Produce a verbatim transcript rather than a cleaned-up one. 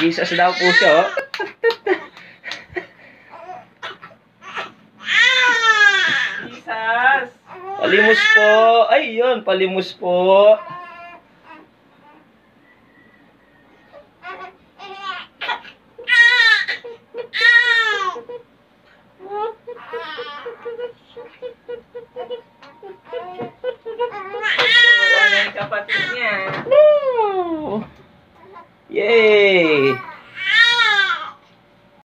Jesus daw po siya, oh. Jesus! Palimus po. Ay, yun. Palimus po. Wala yung kapatid.